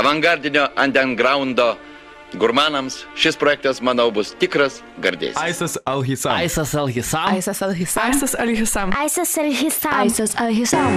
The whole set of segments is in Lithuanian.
avangardinio undergroundo gurmanams šis projektas, manau, bus tikras gardėsis. Aisas Al-Hissam. Aisas Al-Hissam. Aisas Al-Hissam. Aisas Al-Hissam. Aisas Al-Hissam. Aisas Al-Hissam.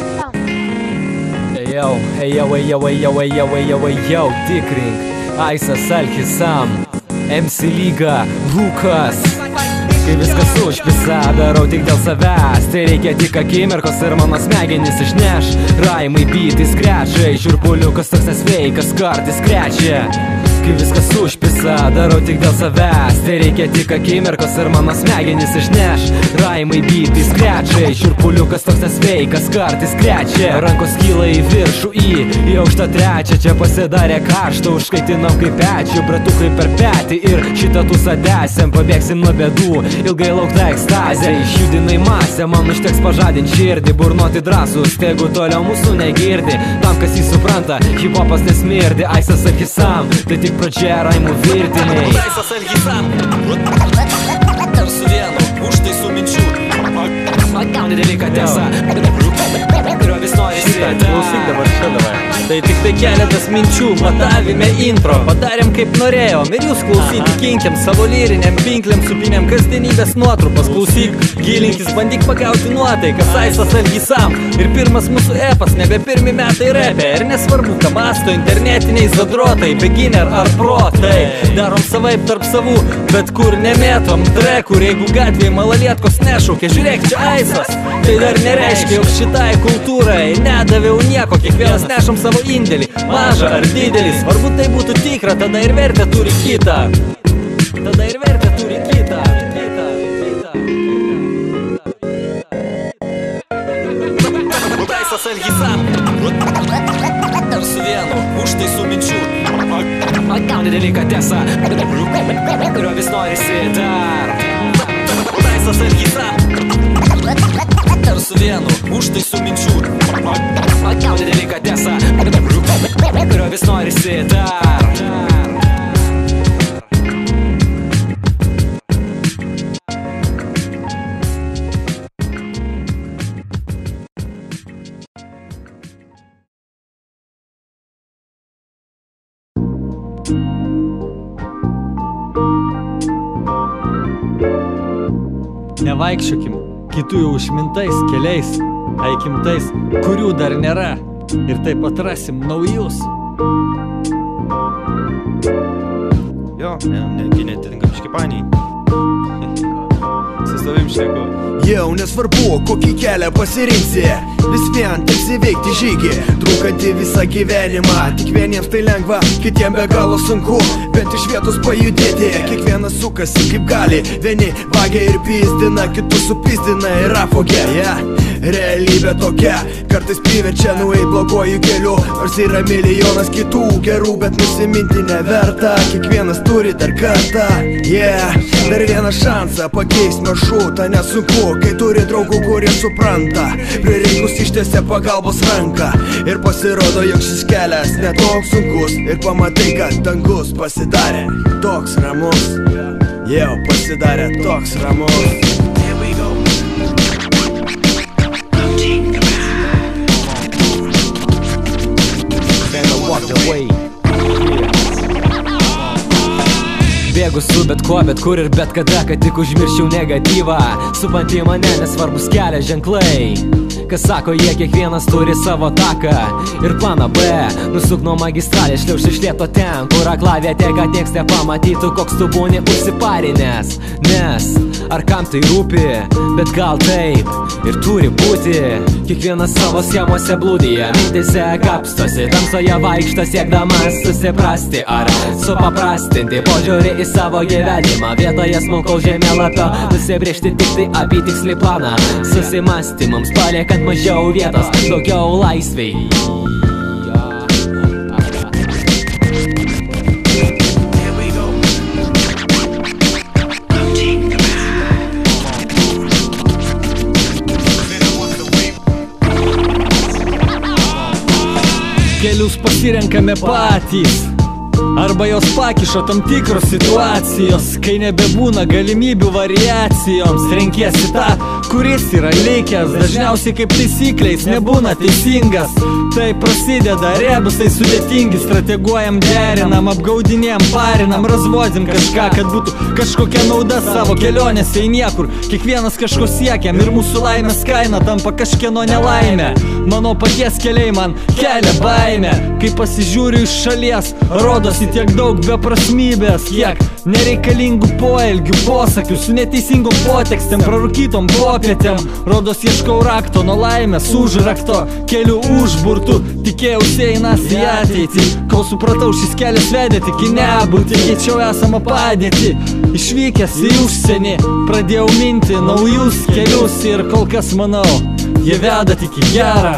Ejau, tikrink. Aisas Al-Hissam. MC Lyga, Lukas. Kai viskas užpisa, darau tik dėl savęs. Tai reikia tik akimirkos ir mano smegenys išneš. Raimai, beatai, skrečai, šiurpuliukas toks nesveikas, kartais krečia. Kai viskas užpisa, darau tik dėl savęs. Tai reikia tik akimirkos ir mano smegenys išneš. Raimai, beatai, skrečai, šiurpuliukas toks nesveikas, kartais krečia. Rankos kyla į viršų, į aukštą trečią. Čia pasidarė karštą, užkaitinam kaip pečių, bratukai per petį ir šitą tūsą tęsiam. Pabėgsim nuo bėdų, ilgai laukta ekstazė. Išjudinai masę, man užteks pažadint širdį. Burnoti drąsus, tegu toliau mūsų negirdi. Tam, kas jį supranta, hip-hopas nesmirdi. Aisas Al-Hissam, tai tik pradžia raimų virtiniai. Aisas Al-Hissam. Dar su vienu, užtaisų minčių. Gauni dalyką tiesą, kurio vis nori sėti. Klausyk dabar čia davai. Tai tik tai keletas minčių, matavime intro. Padarėm kaip norėjom ir jūs klausyti kinkiam. Savo lyriniam, pinklėm, supinėm kasdienybės nuotrupas. Klausyk, gilinkis, bandyk pagauti nuotaikas. Aisas Al-Hissam ir pirmas mūsų epas, nebe pirmi metai repė. Ir nesvarbu, ką masto internetiniai zadrotai, beginner ar protai. Darom savaip tarp savų, bet kur nemėtom trekų. Ir jeigu gatvėje malalietkos nešaukia, žiūrėk čia Aisas, tai dar nereiškia, jog šitai kultūrai nedaviau nieko. Kiekvienas nešam savo indėlį, mažą ar didelį. Svarbu tai būtų tikra, tada ir vertę turi kitą. Tada ir vertę turi kitą. Aisas Al-Hissam. Dar su vienu, užtaisų minčių. Gauni dalyką tiesą, kurio vis norisi dar. Aisas Al-Hissam. Dar su vienu, užtaisų minčių. Gauni dalyką tiesą, kurio vis norisi dar. Nevaikščiokim kitų jau užmintais keliais, eikim tais, kurių dar nėra, ir taip atrasim naujus. Jo, negi netitinka biškipaniai. Su savim šneku. Jau nesvarbu, kokį kelią pasirinksi, vis vien teks įveikti žygį, trukantį visą gyvenimą. Tik vieniems tai lengva, kitiem be galo sunku, bent iš vietos pajudėti. Kiekvienas sukasi kaip gali, vieni vagia ir pizdina, kitus supizdina ir apvogė. Realybė tokia, kartais priverčia nueit bloguoju keliu, nors yra milijonas kitų gerų, bet nusiminti neverta. Kiekvienas turi dar kartą, dar vieną šansą pakeist maršrutą nesunku, kai turi draugų, kurie supranta. Prireikus ištiesia pagalbos ranką ir pasirodo, jog šis kelias netoks sunkus, ir pamatai, kad dangus pasidarė toks ramus. Jau pasidarė toks ramus. Bėgu su bet kuo, bet kur ir bet kada, kad tik užmirščiau negatyvą. Supantį mane nesvarbus kelio ženklai, kas sako, jie kiekvienas turi savo taką ir planą B. Nusuk nuo magistralės, šliauš iš lėto ten, kur aklavietė, kad nieks nepamatytų, koks tu būni užsiparinęs. Nes ar kam tai rūpi, bet gal taip ir turi būti. Kiekvienas savo schemose blūdija, mintise kapstosi, tamsoje vaikšto siekdamas susiprasti ar supaprastinti požiūrį į savo gyvenimą. Vietoje smulkaus žemėlapio nusibrėžti tik tai apytikslį planą, susimastymams paliekant mažiau vietos, daugiau laisvei. Kelius pasirenkame patys, Arba jos pakišo tam tikros situacijos, kai nebebūna galimybių variacijoms. Renkiesi tą, kuris yra likęs, dažniausiai kaip taisykliais nebūna teisingas. Tai prasideda rebusai sudėtingi, strateguojam, derinam, apgaudinėjam, parinam, razvodim kažką, kad būtų kažkokia nauda savo kelionėse į niekur. Kiekvienas kažko siekiam ir mūsų laimės kaina tampa kažkieno nelaimė. Mano paties keliai man kelia baimę, kai pasižiūriu iš šalies, rodosi tiek daug beprasmybės, kiek nereikalingų poelgių, posakių su neteisingom potekstėm, prarūkytom popietėm. Rodos ieškau rakto nuo laimės užrakto, kelių užburtų, tikėjausi einas į ateitį, kol supratau šis kelias vedė tik į nebūtį. Keičiau esamą padėtį, išvykęs į užsienį, pradėjau minti naujus kelius ir kol kas manau, jie veda tik į gerą.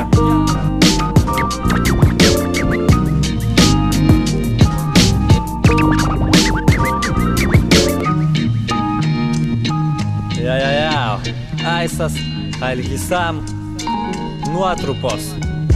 Aisas Al Hissam nuotrupos.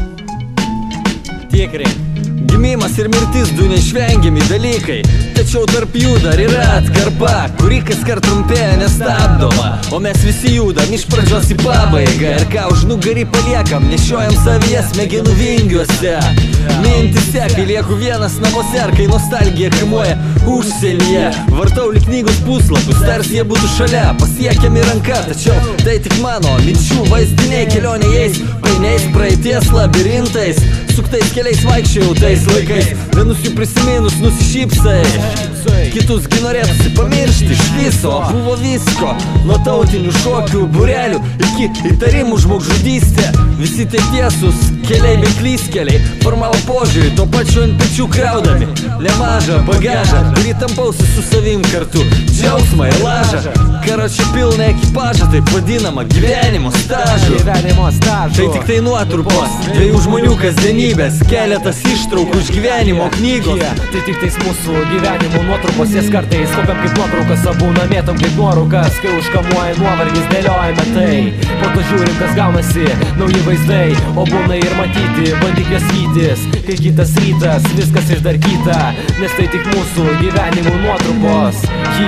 Tikrai gimimas ir mirtis du neišvengiami dalykai, tačiau tarp jų dar yra atkarpa, kuri kaskart trumpėja nestabdoma. O mes visi judam iš pradžios į pabaigą, ir ką už nugarį paliekam, nešiojam savyje smegenų vingiuose. Mintise, kai lieku vienas namuose, ar kai nostalgija kamuoja užsienyje. Vartau lyg knygos puslapius, tarsi jie būtų šalia, pasiekiami ranka, tačiau tai tik mano minčių vaizdiniai, kelionė jais painiais praeities labirintais. Suktais keliais vaikščiojau tais laikais, vienus jų prisiminus nusišypsai, kitus gi norėtųsi pamiršti iš viso. Buvo visko, nuo tautinių šokių būrelių iki įtarimų žmogžudystė. Visi tie tiesus keliai bei klystkeliai formavo požiūrį, tuo pačiu ant pečių kraudami nemažą bagažą, kurį tampausi su savim kartu, džiaugsmą ir lažą. Karočią pilną ekipažą, taip vadinama gyvenimo stažu. Tai tik tai nuotrupos dviejų žmonių kasdienybės, keletas ištraukų iš gyvenimo knygos. Tai tik tais mūsų gyvenimo nuotrupos, jas kartais kopiam kaip nuotraukas, abu namėtam kaip nuorūkas, kai užkamuoja nuovargis, dėliojame tai. Po to žiūrim, kas gaunasi, nauji vaizdai, o būna ir matyti, bandyk jas vytis, kai kitas rytas, viskas išdarkyta, nes tai tik mūsų gyvenimo nuotrupos.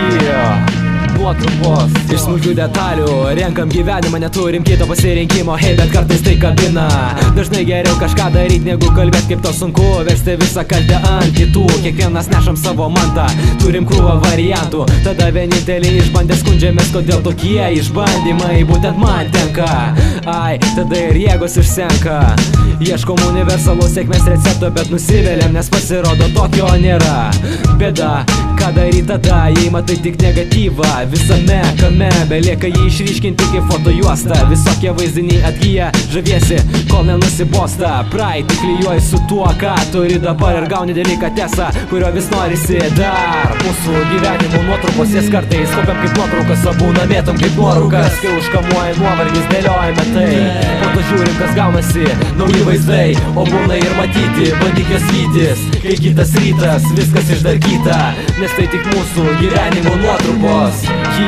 Nuotrupos iš smulkių detalių, renkam gyvenimą, neturim kito pasirinkimo, hei, bet kartais tai kabina. Dažnai geriau kažką daryti, negu kalbėt, kaip to sunku, versti visą kaltę ant kitų. Kiekvienas nešam savo mantą, turim krūvą variantų, tada vienintelį išbandę skundžiamės, kodėl tokie išbandymai būtent man tenka. Ai, tada ir jėgos išsenka. Ieškom universalaus sėkmės recepto, bet nusiveliam, nes pasirodo tokio nėra. Bėda, ką daryti tada, jei matai tik negatyvą visame kame, belieka jį išryškinti kaip fotojuosta. Visokie vaizdiniai atgyja, žaviesi, kol nenusibosta. Praeitį klijuoji su tuo, ką turi dabar, ir gauni delikatesą, kurio vis norisi dar. Mūsų gyvenimo nuotrupos, jas kartais kopiam kaip nuotraukas, abu namėtam kaip nuorūkas, kai užkamuoja nuovargis, dėliojame tai. Po to žiūrim, kas gaunasi, nauji vaizdai, o būna ir matyti, bandyk jas vytis, kai kitas rytas, viskas išdarkyta, nes tai tik mūsų gyvenimo nuotrupos.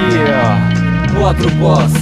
Nuotrupos.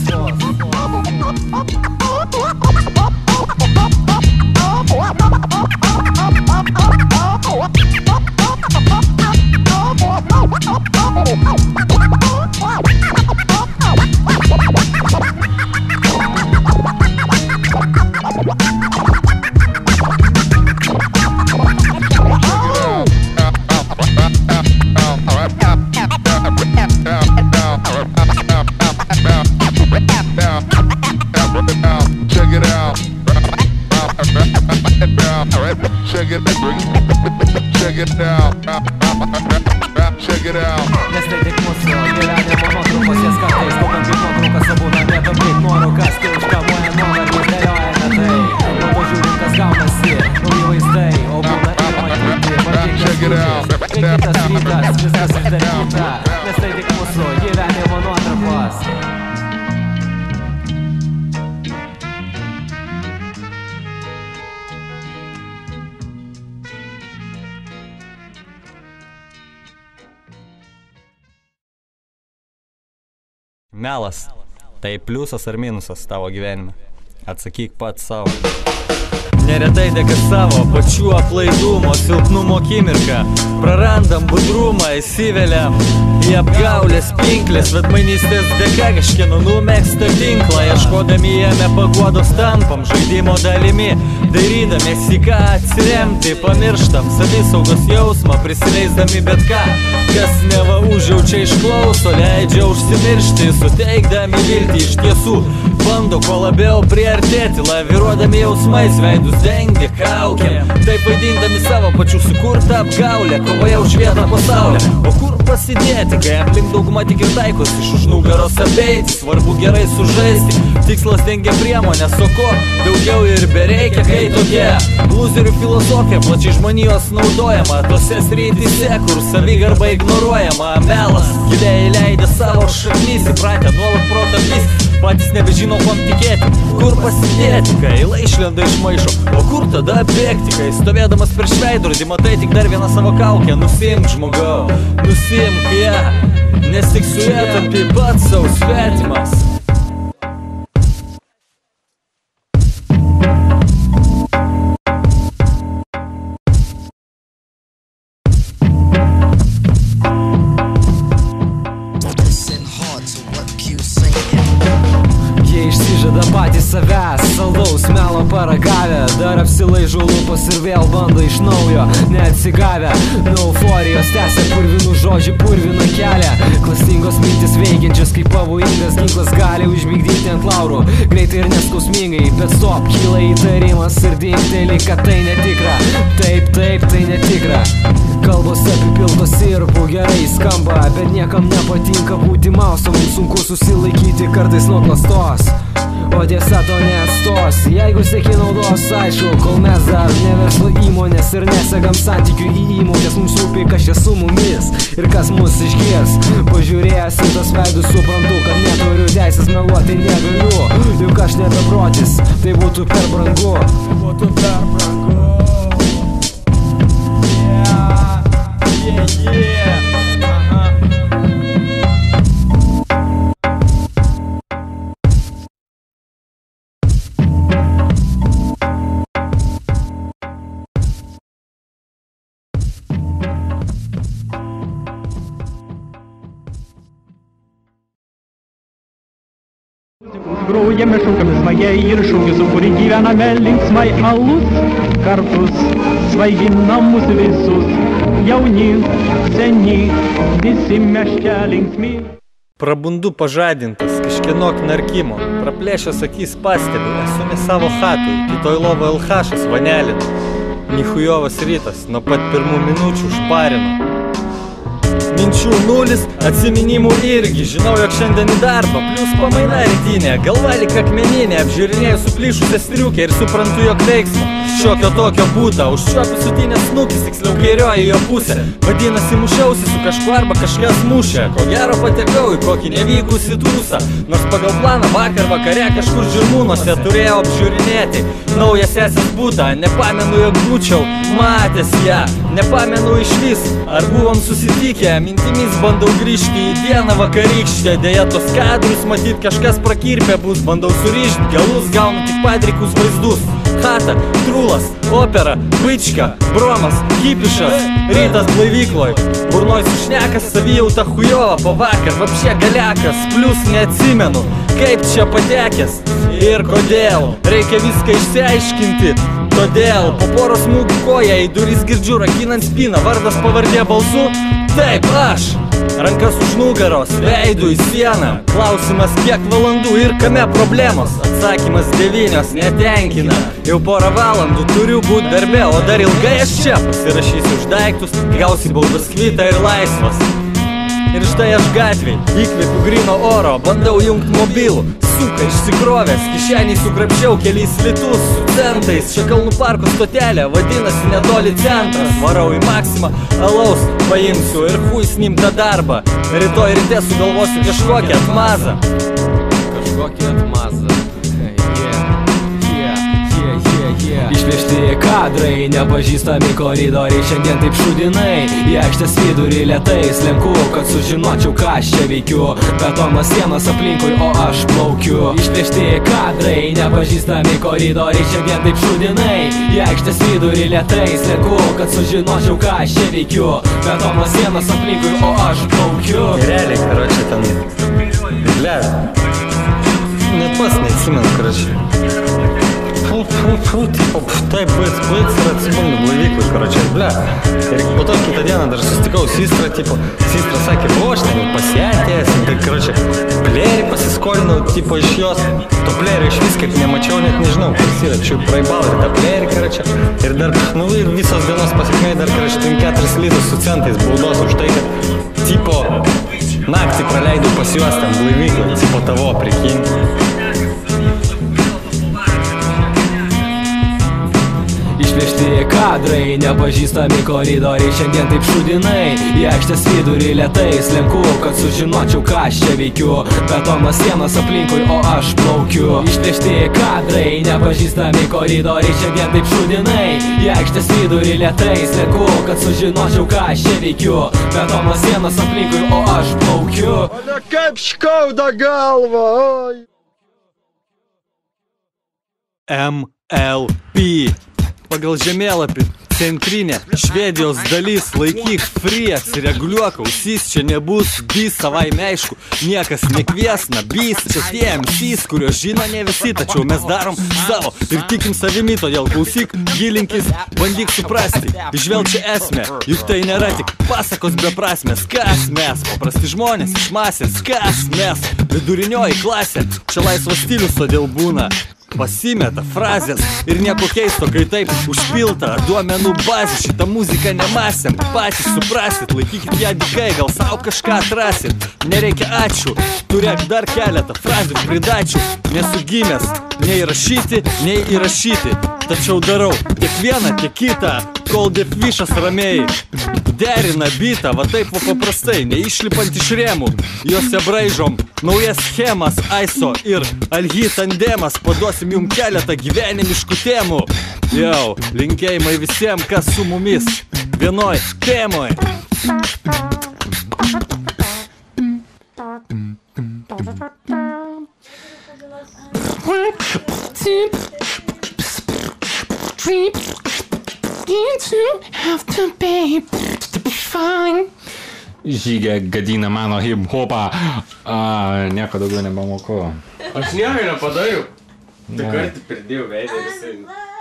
Nes tai tik mūsų gyvenimo nuotrupos, jas kartais kopiam kaip nuotraukas, abu namėtam kaip nuorūkas, kai užkamuoja nuovargis, dėliojame tai. Po to žiūrim, kas gaunasi, nauji vaizdai, o būna ir matyti, bandyk jas vytis, kai kitas rytas, viskas išdarkyta, nes tai tik mūsų gyvenimo nuotrupos. Melas. Tai pliusas ar minusas tavo gyvenime? Atsakyk pats savo. neretai dėka savo pačių aplaidumo, silpnumo akimirką. Prarandam budrumą, įsiveliam į apgaulės pinklės, vedmainystės dėka kažkieno numegsta tinklą, ieškodami jame paguodos tampam žaidimo dalimi, dairydamiesi ką atsiremti, pamirštam savisaugos jausmą, prisileisdami bet ką, kas neva užjaučia išklauso, leidžia užsimiršti, suteikdami viltį iš tiesų, bando kuo labiau priartėti, laviruodami jausmais, veidus dengia kaukėm, taip vaidindami savo pačių sukurtą apgaulę, kovoje už vietą pasaulę. O kur pasidėti, kai aplink daugumą tik ir taikos, iš už nugaros apeiti, svarbu gerai sužaisti, tikslas dengia priemonės, o ko daugiau ir bereikia, kai tokia lūzerių filosofija plačiai žmonijos naudojama, tose srityse, kur savigarba ignoruojama, melas giliai leidė savo šaknis, įpratę nuolat protapys, patys nebežino kuom tikėti, kur pasidėti, kai eila išlenda iš maišo, o kur tada bėgti, kai stovėdamas prieš veidrodį matai tik dar vieną savo kaukę, nusimk žmogau, nusimk ją, nes tik su ją tampi pats sau svetimas. Išsižada patys savęs, saldaus melo paragavę, dar apsilaižo lūpas ir vėl bando iš naujo, neatsigavę, nuo euforijos tęsia purvinų žodžių, purviną kelią, klastingos mintis veikiančios kaip pavojingas ginklas gali užmigdyti ant laurų, greitai ir neskausmingai, bet stop, kyla įtarimas ir dingteli, kad tai netikra, taip, tai netikra. Kalbos apipiltos sirupų gerai skamba, bet niekam nepatinka būti mausom, sunku susilaikyti kartais nuo klastos, o tiesa to neatstos. Jeigu sieki naudos, aišku, kol mes dar ne verslo įmonės ir nesegam santykių į įmonės, mums rūpi kas čia su mumis ir kas mus išgirs. Pažiūrėjęs į tas veidus suprantu, kad neturiu teisės meluoti negaliu, juk aš nebeprotis, tai būtų per brangu. Grojame, šaukame smagiai ir šūkius, kurį gyvename linksmai alus, kartus svaiginam mus visus, jauni, seni, visi mes čia linksmi. Prabundu pažadintas kažkieno knarkimo, praplėšęs akis pastebiu, esu ne savo chatui, kitoj lovo LH'as vanelin. Nihujovas rytas, nuo pat pirmų minučių šparino. Minčių nulis, atsiminimų irgi, žinau, jog šiandien į darbą, plius pamaina rytinė, galva lyg akmeninė, apžiūrinėjau suplyšusią striukę ir suprantu, jog veiksmo šiokio tokio būta, užčiuopiu sutinės snukis, tiksliau kairioji jo pusė, vadinasi mušiausi su kažkuo arba kažkas mušė, ko gero patekau į kokį nevykusį tūsą, nors pagal planą vakar vakare kažkur žirmūnuose turėjau apžiūrinėti naują sesės būtą, nepamenu, jog būčiau matęs ją, nepamenu išvis, ar buvom susitikę, mintimis bandau grįžti į dieną vakarykštę, dėja tos kadrus matyt kažkas prakirpė bus, bandau surišti galus, gaunu tik padrikus vaizdus. Chata, trūlas, opera, bička, bromas, kipišas, rytas blaivykloj, burnoj sušnekas, savijauta hujova, po vakar vapšė galiakas, plius neatsimenu, kaip čia patekęs ir kodėl, reikia viską išsiaiškinti, todėl po poros smūgių koja į duris girdžiu rakinant spyną, vardas pavardė balsu, taip aš. Rankas už nugaros, veidų į sieną, klausimas kiek valandų ir kame problemos, atsakymas 9 netenkina, jau porą valandų turiu būt darbe, o dar ilgai aš čia pasirašysiu už daiktus, gausi baudas kvitą ir laisvas. Ir štai aš gatvėj, įkvėpiu grino oro, bandau jungt mobilų, suka išsikrovęs, kišeniai sukrapščiau kelis litus su centais, čia Kalnų parko stotelė, vadinasi netoli centras, varau į Maksimą, alaus paimsiu ir hui snimtą darbą, rytoj ryte sugalvosiu kažkokią atmazą. Kažkokią atmazą. Išplėšti kadrai, nepažįstami koridoriai, šiandien taip šudinai. Į aikštės vidurį lėtai slenku, kad sužinočiau, ką aš čia veikiu. Betono sienos aplinkui, o aš plaukiu. Išplėšti kadrai, nepažįstami koridoriai, šiandien taip šudinai. Į aikštės vidurį lėtai slenku, kad sužinočiau, ką aš čia veikiu. Betono sienos aplinkui, o aš plaukiu. Realiai, karoči, ten... Bля... Net pats neatsimenu, karoči. Tipo, taip, baic ir atsibundu blaivyklui, karoči, bля. Ir po to kitą dieną dar susitikau Sistrą, tipo, Sistra sakė, aš ten pasiatėjęs, tai, karoči, plėrį pasiskolinau, tipo, iš jos. To plėrį iš vis kaip nemačiau, net nežinau, kas yra, čia praibal ir tą plėrį, karoči. Ir dar, nu, ir visos dienos pasiekmei dar, karoči, 4 litus su centais baudos už tai, kad, tipo, naktį praleidau pas juos ten blaivyklui, tipo, tavo prikinti. Išplėšti kadrai, nepažįstami koridoriai, šiandien taip šudinai. Į aikštės vidurį lėtai slenku, kad sužinočiau, ką aš čia veikiu. Betono sienos aplinkui, o aš plaukiu. Išplėšti kadrai, nepažįstami koridoriai, šiandien taip šudinai. Į aikštės vidurį lėtai slenku, kad sužinočiau, ką aš čia veikiu. Betono sienos aplinkui, o aš plaukiu. O kaip skauda galva, oi. MLP. Pagal žemėlapį centrinė Švedijos dalis, laikyk free, atsireguliuok ausys, čia nebus bis, savaime aišku, niekas nekviesna, bis, čia tie MCs, kurios žino ne visi, tačiau mes darom savo ir tikim savimi, todėl klausyk, gilinkis, bandyk suprasti, išvelk čia esmę, juk tai nėra tik pasakos beprasmės, kas mes, paprasti žmonės iš masės, kas mes, vidurinioji klasė, čia laisvas stilius, todėl būna. Pasimeta frazės ir nieko keisto, kai taip užpilta duomenų bazė. Šitą muziką nemasėm, patys suprasit, laikykit ją dykai, gal savo kažką atrasit. Nereikia ačiū, turėk dar keletą frazių pridačių. Nesu gimęs nei rašyti, nei įrašyti, tačiau darau tiek vieną, tiek kitą, kol depvišas ramiai derina bitą, va taip va paprastai, neišlipant iš rėmų. Jose braižom naujas schemas, ISO ir Algi tandemas. Paduosim jum keletą gyvenimiškų temų. Jau, linkėjimai visiems, kas su mumis vienoj temoj. Žygė gadina mano hip-hopą. Nieko daugiau nebemoku. Aš nieko nepadariau. Tai kartį pridėjau veidą ir jisai...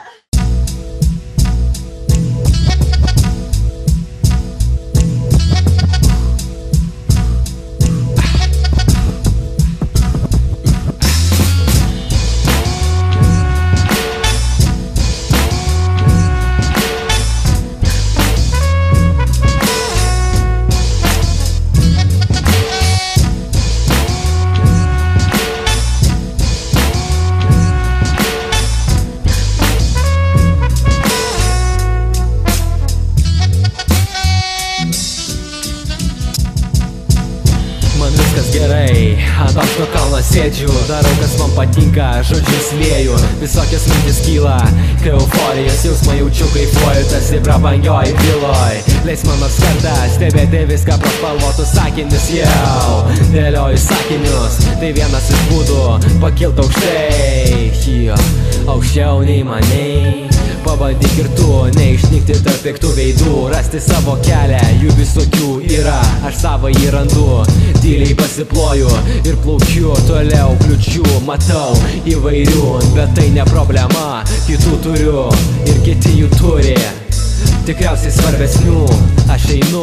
Ant aukšto kalno sėdžiu, darau kas man patinka, žodžius lieju, visokias mintis kyla, kai euforijos jausmą jaučiu, kaifuoju, tas ir prabangioj byloj. Leis man nors kartą stebėti viską pro spalvotus sakinius, jau dėlioju sakinius, tai vienas iš būdų pakilt aukštai, aukščiau nei maniai. Pabandyk ir tu, neišnykti tarp piktų veidų, rasti savo kelią, jų visokių yra, aš savo jį randu, tyliai pasiploju ir plaukiu, toliau kliučių matau įvairių, bet tai ne problema, kitų turiu ir kiti jų turi, tikriausiai svarbesnių, aš einu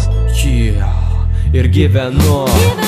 ir gyvenu.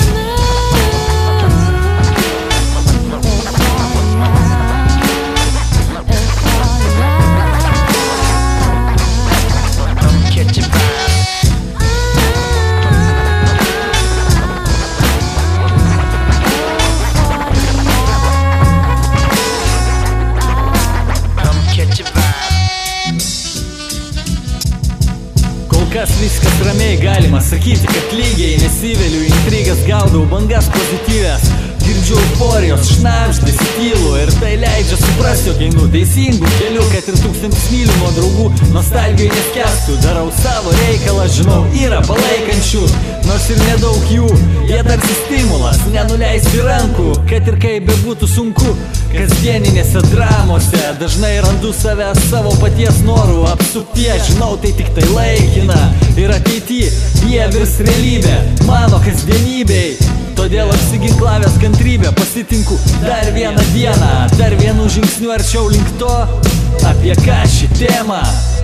Kas viskas ramiai, galima sakyti, kad lygiai nesiveliu intrigas, gaudau bangas pozityvės. Girdžiu euforijos šnabždės tylų ir tai leidžia suprasti, jog einu teisingų kelių, kad ir 1000 mylių nuo draugų nostalgijai neskęstų. Darau savo reikalą, žinau, yra palaikančių, nors ir nedaug jų. Jie tarsi stimulas, nenuleisti rankų, kad ir kaip bebūtų sunku. Kasdieninėse dramose dažnai randu save savo paties norų apsuptie. Žinau, tai tik tai laikina ir ateity jie virs realybė mano kasdienybei. Todėl apsiginklavęs kantrybę pasitinku dar vieną dieną, dar vienu žingsniu arčiau link to, apie ką ši tema.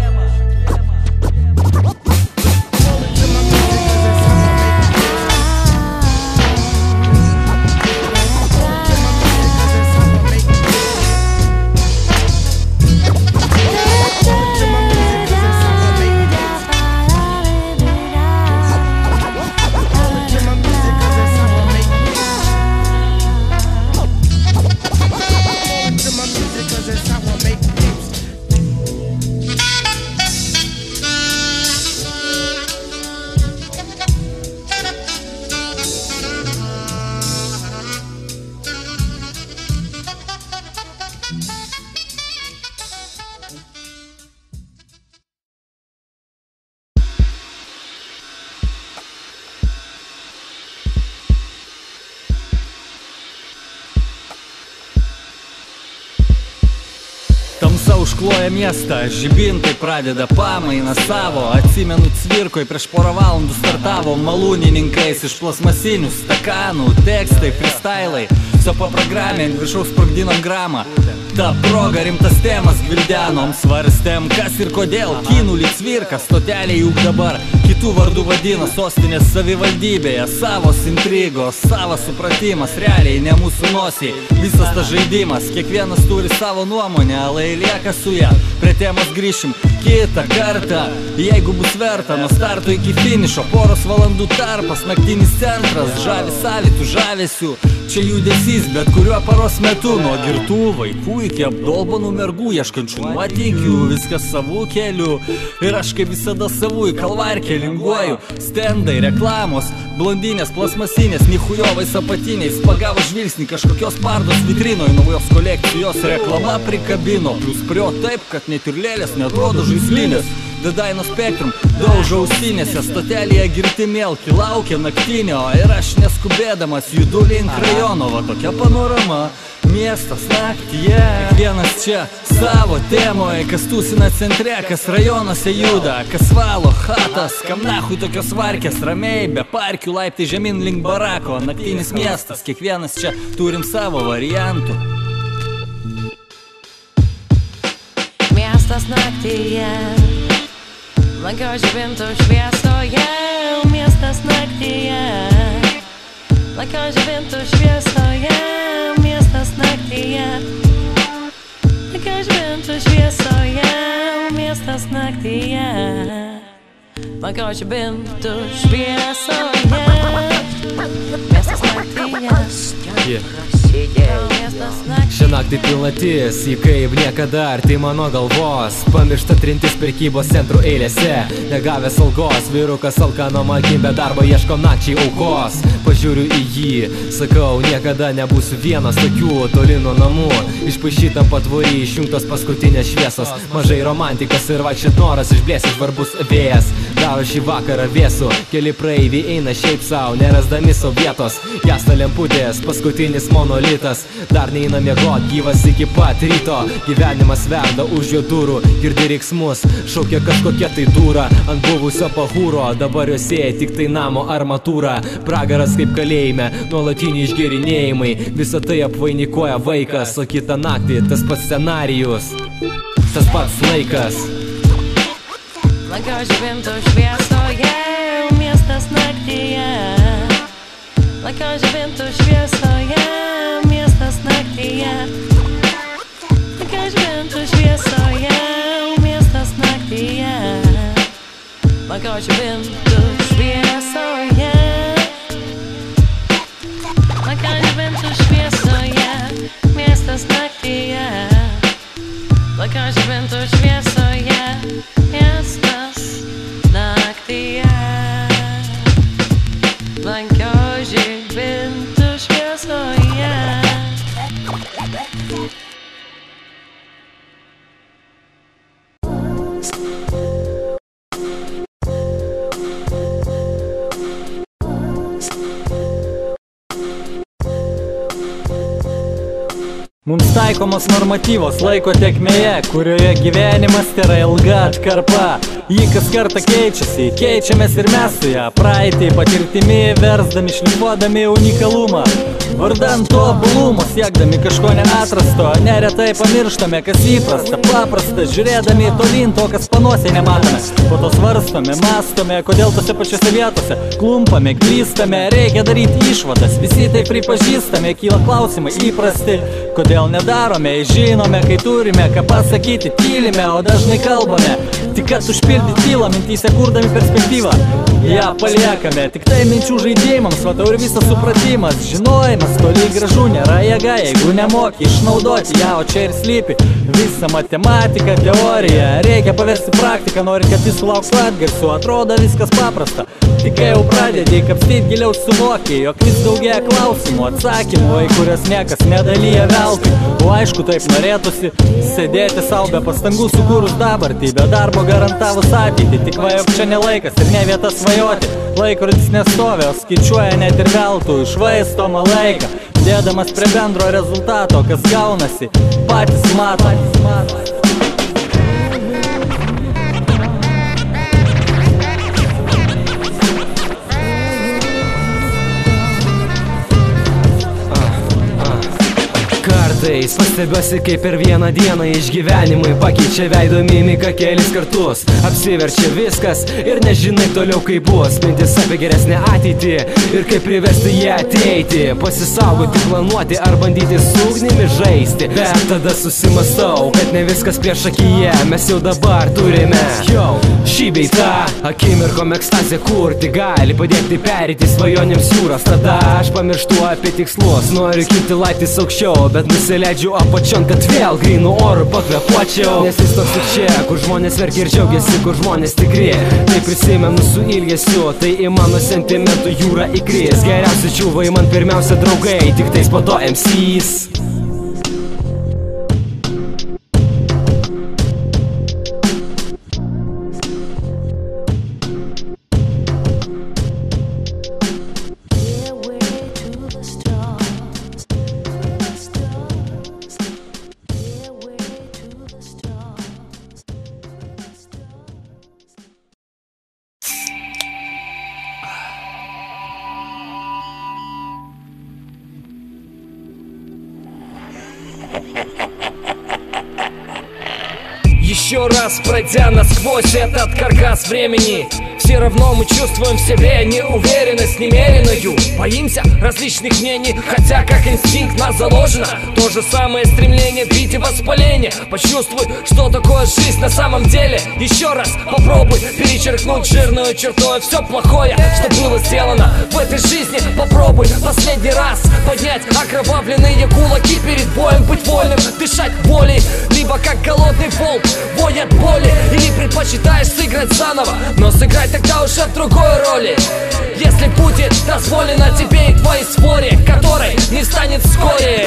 Tamsa užkloja miestą, žibintai pradeda pamainą savo. Atsimenu cvirkoj prieš porą valandų startavo malūnininkais iš plasmasinių stakanų. Tekstai, freestylai, sopo programė ant viršaus sprogdinom gramą. Ta proga rimtas temas gvildenom, svarstėm kas ir kodėl. Kinų lyg Cvirka, stotelė juk dabar kitų vardų vadina sostinės savivaldybėje. Savos intrigos, savas supratimas, realiai ne mūsų nosiai. Visas tas žaidimas, kiekvienas turi savo nuomonę, lai lieka su ją. Prie temos grįšim kitą kartą, jeigu bus verta. Nuo starto iki finišo poros valandų tarpas, naktinis centras žavi savitų žavesių. Čia judesys bet kuriuo paros metu, nuo girtų vaikų iki apdolbanų mergų, ieškančių nuotykių, viskas savų kelių. Ir aš kaip visada savų į kalvarkę linguoju. Stendai, reklamos, blondinės, plasmasinės, nihujovais apatiniais. Pagavo žvilgsnį kažkokios pardos vitrinoj, naujos kolekcijos reklama prikabino. Plius prio taip, kad net ir lėlės neatrodo žaislinės. Dedaino Spektrum daužo ausinėse, stotelėje girti mielki laukia naktinio. Ir aš neskubėdamas judu link rajono, va tokia panorama. Miestas naktyje, kiekvienas čia savo temoje. Kas tūsina centre, kas rajonuose juda, kas valo chatas, kam nahui tokios varkės. Ramiai, be parkių, laiptai žemyn link barako. Naktinis miestas, kiekvienas čia turim savo variantų. Miestas naktyje, lankiau žibintų šviesoje. Miestas naktyje, lankiau žibintų šviesoje. Miestas naktyje, lankiau žibintų šviesoje. Miestas naktyje, lankiau žibintų šviesoje. Miestas naktyje. Šią naktį pilnatis, į kaip niekada arti mano galvos. Pamiršta trintis prekybos centrų eilėse, negavęs algos, vyrukas alkanom akim be darbo ieško nakčiai aukos. Pažiūriu į jį, sakau, niekada nebūsiu vienas tokių, toli nuo namų. Išpaišytam patvorį, išjungtos paskutinės šviesos. Mažai romantikas ir vaikščiat noras, išblėsęs žvarbus vėjas. Daro šį vakarą vėsų, keli praeiviai eina šiaip savo, nerasdami savo vietos. Gesta lemputės, paskutinis monolitas. Dar neina miegot, gyvas iki pat ryto. Gyvenimas verda už jo durų, girdi riksmus, šaukia kažkokia tai dūra. Ant buvusio pahūro, dabar jos sėja tik tai namo armatūra. Pragaras kaip kalėjime, nuolatiniai išgerinėjimai. Visą tai apvainikuoja vaikas, o kitą naktį tas pats scenarijus, tas pats laikas. Lankiau žibintų šviesoje, miestas naktyje. Lankiau žibintų šviesoje, miestas naktyje. Lankiau žibintų šviesoje, miestas naktyje. Lankiau žibintų šviesoje. Lankiau žibintų šviesoje, miestas naktyje. Lankiau žibintų šviesoje, miestas naktyje. Lankiau žibintų šviesoje. Mums taikomos normatyvos laiko tėkmėje, kurioje gyvenimas yra ilga atkarpa. Ji kas kartą keičiasi, keičiamės ir mes su ją, praeitį patirtimi versdami, šlifuodami unikalumą. Vardan tobulumo siekdami kažko neatrasto, neretai pamirštame, kas įprasta, paprasta, žiūrėdami tolyn to, kas panosė nematome. Po to svarstome, mastome, kodėl tose pačiose vietose klumpame, klystame, reikia daryti išvadas, visi tai pripažįstame, kyla klausimai įprasti, kodėl nedarome, žinome, kai turime ką pasakyti, tylime, o dažnai kalbame, tik kad užpildyti tylą, mintyse kurdami perspektyvą. Ja paliekame, tik tai minčių žaidimams, matau ir visas supratimas, žinojimas toli gražu nėra jėga, jeigu nemoki išnaudoti ją, o čia ir slypi visa matematika, teorija, reikia paversti praktiką, nori, kad jis sulauktų atgarsių, atrodo viskas paprasta, tik kai jau pradedi kapstyt giliau suvoki, jog vis daugėja klausimų, atsakymų, į kurias niekas nedalyja veltui, o aišku taip norėtųsi sėdėti savo be pastangų sukūrus dabartį, be darbo garantavus ateitį, tik va jog čia ne laikas ir ne vieta svajoti, laikrodis nestovi, o skaičiuoja net ir veltui, išvaistomą laiką, dėdamas prie bendro rezultato, kas gaunasi, patys mato. Kartais pastebiuosi, kaip per vieną dieną išgyvenimai pakeičia veido mimiką kelis kartus, apsiverčia viskas ir nežinai toliau kaip bus, mintis apie geresnę ateitį ir kaip priversti ją ateiti, pasisaugoti, planuoti ar bandyti su ugnimi žaisti, bet tada susimastau, kad ne viskas prieš akiją mes jau dabar turime. Šį bei tą akimirkom ekstazę kurti gali padėti perėti svajonėms jūros, tada aš pamirštu apie tikslus, noriu kilti laiptais aukščiau, bet nusileidžiu apačion, kad vėl grynų orų pakvepuočiau. Nes jis toks ir čia, kur žmonės verkia ir džiaugiasi, kur žmonės tikri, tai prisimenu su ilgesiu, tai į mano sentimentų jūrą įkris. Geriausi čiūvai man pirmiausia draugai, tik tais po to MCs. Еще раз пройдя насквозь этот каркас времени, все равно мы чувствуем в себе неуверенность немеренную. Боимся различных мнений, хотя как инстинкт нас заложено то же самое стремление в виде воспаления. Почувствуй, что такое жизнь на самом деле. Еще раз попробуй перечеркнуть жирную чертой все плохое, что было сделано в этой жизни. Попробуй последний раз поднять окровавленные кулаки перед боем, быть вольным, дышать болей, либо как голодный волк воет боли, или предпочитаешь сыграть заново, но сыграй тогда уже в другой роли. Если будет дозволено тебе и твоей своре, которой не станет вскоре.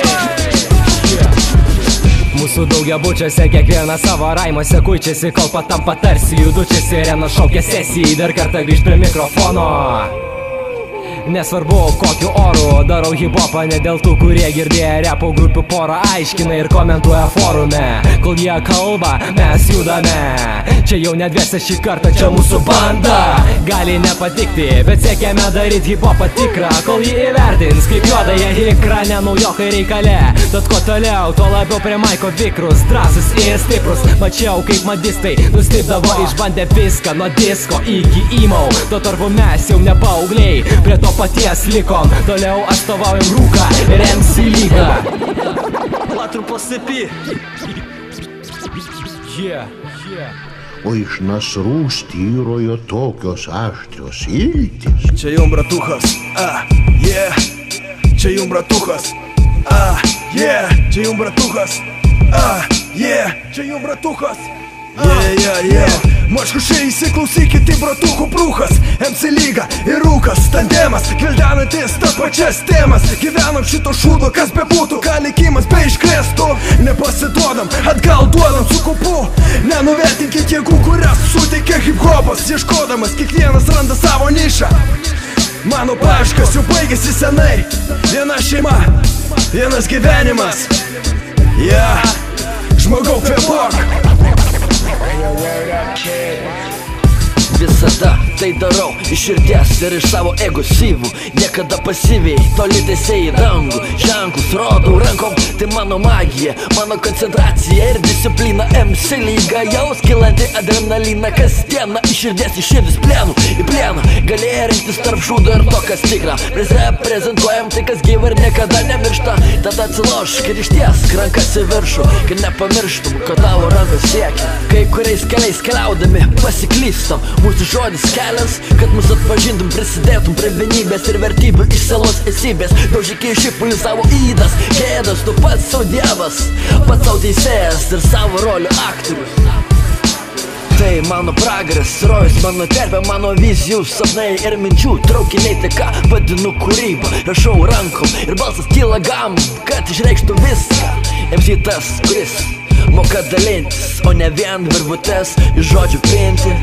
Mūsų daugiabučiuose kiekvieną savo raimuose kuičiasi, kol patampa tarsi judučias sirena šaukia sesijai, dar kartą grįžt prie mikrofono. Nesvarbu kokiu oru, darau hip-hopą ne dėl tų, kurie girdėję repo grupių porą aiškina ir komentuoja forume. Kol jie kalba, mes judame. Čia jau nedviese šį kartą, čia mūsų banda. Gali nepatikti, bet siekiame daryti hip-hopą tikrą, kol jį įvertins kaip juodąją ikrą, ne naujokai reikale. Tad kuo toliau, tuo labiau prie maiko vikrus, drąsus ir stiprus. Mačiau kaip madistai nustipdavo, išbandę viską nuo disko iki emo. Tuo tarpu mes jau ne paaugliai, prie to paties likom, toliau atstovaujam Rūką ir MC Lygą. Latru pasipi. O iš nasrų styrojo tokios aštrios iltis. Čia jum bratuchas, yeah. Čia jum bratuchas, yeah. Čia jum bratuchas, yeah. Čia jum bratuchas, yeah. Maškušiai įsiklausykit į bratuchų prūchas, MC Lyga ir Rūkas, tandemas, gvildenantis tas pačias temas. Gyvenam šito šūdo, kas bebūtų, ką likimas be iškrėstų. Nepasiduodam, atgal duodam su kaupu. Nenuvertinkit jėgų, kurias suteikia hip-hopas. Ieškodamas, kiekvienas randa savo nišą. Mano paieškas jau baigėsi senai. Viena šeima, vienas gyvenimas. Žmogau kvėpuok. Visada tai darau iš širdies ir iš savo egosyvų. Niekada pasyviai, toli tiesiai į dangų. Ženklus rodau rankom, tai mano magija, mano koncentracija ir disciplina. MC lyga jaus kilanti adrenaliną kasdieną. Iš širdies į širdis plėnų, į plėną. Galėjai rinktis tarp žūdo ir to, kas tikra. Reprezentuojam tai, kas gyva ir niekada nemiršta. Tada atsilošk ir ištiesk rankas į viršų, kad nepamirštum, ko tavo rankos siekia. Kai kuriais keliais keliaudami pasiklystam. Mūsų žodis kelias, kad mus atpažintum, prisidėtum prie vienybės ir vertybių iš selos esybės. Daužyk į šipulį savo įdas, gėdas, tu pats savo dievas, pats savo teisėjas ir savo rolių aktorius. Tai mano pragaras, rojus, mano terpė, mano vizijų, sapnai ir minčių traukiniai, tai ką vadinu kūryba. Rašau rankom ir balsas kyla gam, kad išreikštų viską. MC tas, kuris moka dalintis, o ne vien virvutes iš žodžių pinti.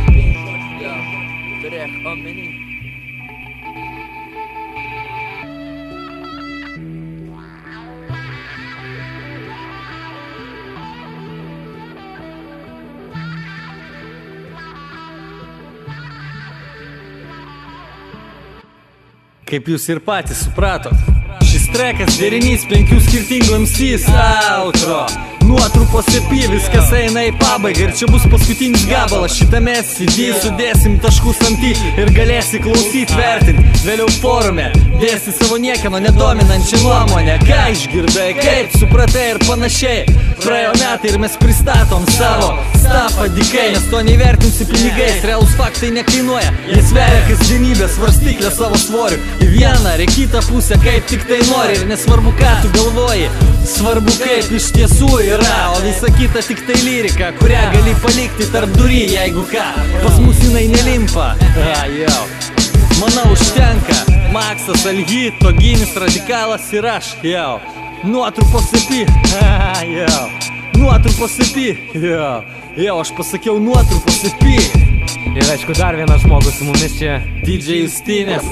Kaip jūs ir patys supratot, šis trekas derinys 5 skirtingų MCs outro. Nuotrupos EP, viskas eina į pabaigą ir čia bus paskutinis gabalas. Šitame CD sudėsim taškus ant į ir galėsi klausyt, vertint. Vėliau forume dėsi savo niekieno nedominančią nuomonę. Ką išgirdai, kaip supratai ir panašiai. Praėjo metai ir mes pristatom savo stafą dykai, nes to neįvertinsi pinigais. Realūs faktai nekainuoja, jie sveria kasdienybės svarstyklę savo svoriu. Į vieną ar į kitą pusę, kaip tik tai nori. Ir nesvarbu ką tu galvoji, svarbu kaip iš tiesų yra. O visa kita tik tai lyrika, kurią gali palikti tarp durį, jeigu ką. Pas mus jinai nelimpa. Manau užtenka. Maksas Algi, Toginis Radikalas ir aš. Nuotrupos EP. Nuotrupos EP. Aš pasakiau nuotrupos EP. Ir aišku dar vienas žmogus su mumis čia, DJ Justinės.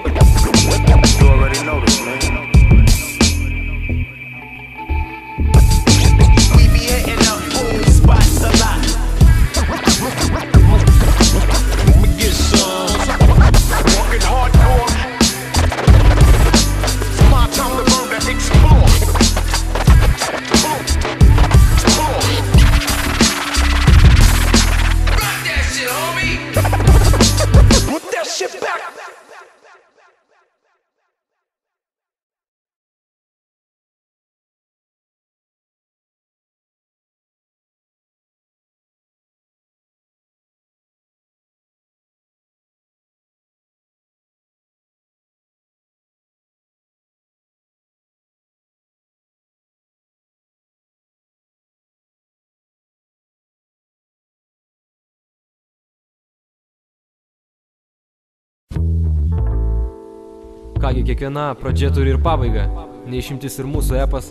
Kągi, kiekviena pradžia turi ir pabaigą, neišimtis ir mūsų epas.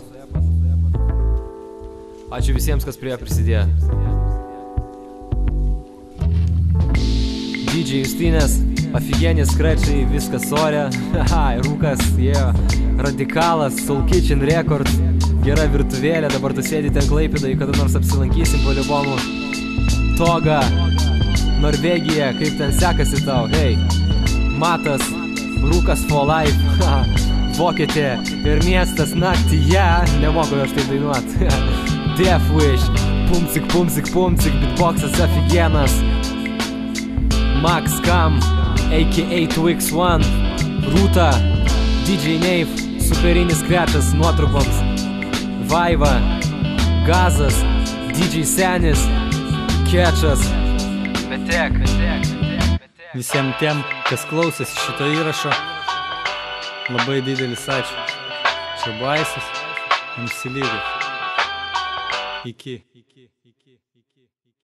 Ačiū visiems, kas prie ją prisidėjo. DJ Justinės, aфиgenis skrečiai, viskas ore, Rūkas, Radikalas, Soul Kitchen Records, gera virtuvėlė, dabar tu sėdi ten Klaipėdai, kada nors apsilankysim poligonų. Toga, Norvegija, kaip ten sekasi tau, hei, Matas, Rūkas for life, Vokietė ir miestas naktyje, nemoku aš tai dainuot. Death Wish, pumcik, pumcik, pumcik, beatboxas aфиgenas. Max Cam, a.k.a. Twix1, Rūta, DJ Nave, superinis krečas nuotrupoms, Vaiva, Gazas, DJ Senis, Kečas. Betek. Visiems tiem, kas klausėsi šito įrašo, labai didelis ačiū. Čia Baisas, MC Lyga. Iki.